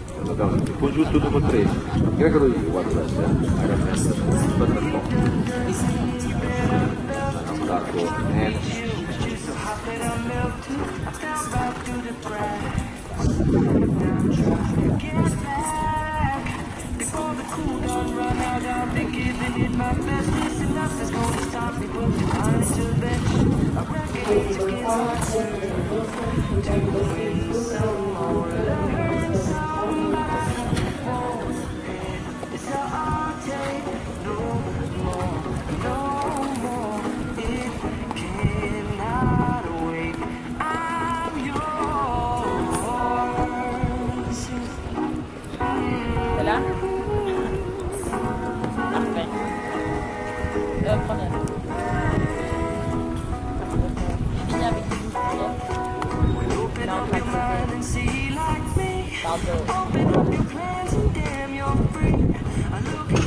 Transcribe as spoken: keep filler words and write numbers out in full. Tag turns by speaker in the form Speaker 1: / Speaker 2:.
Speaker 1: Dobbiamo con giusto dopo tre. Greco io guardo adesso, eh. Era messo guarda un po'. Hanno dato net.
Speaker 2: Là parfait. Euh, première. Je finis avec des boucliers. Là, on va poser. Pardon.